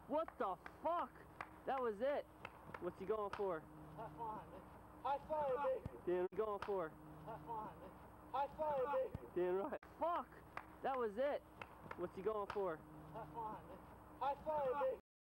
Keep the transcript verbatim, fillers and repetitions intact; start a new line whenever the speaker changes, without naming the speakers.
What the fuck? That was it. What's he going for?
High five, man. High five, baby.
Dan, what you going for?
High five, man. High five, baby.
Dan right. Fuck! That was it. What's he going for?
High five, man. High five, baby.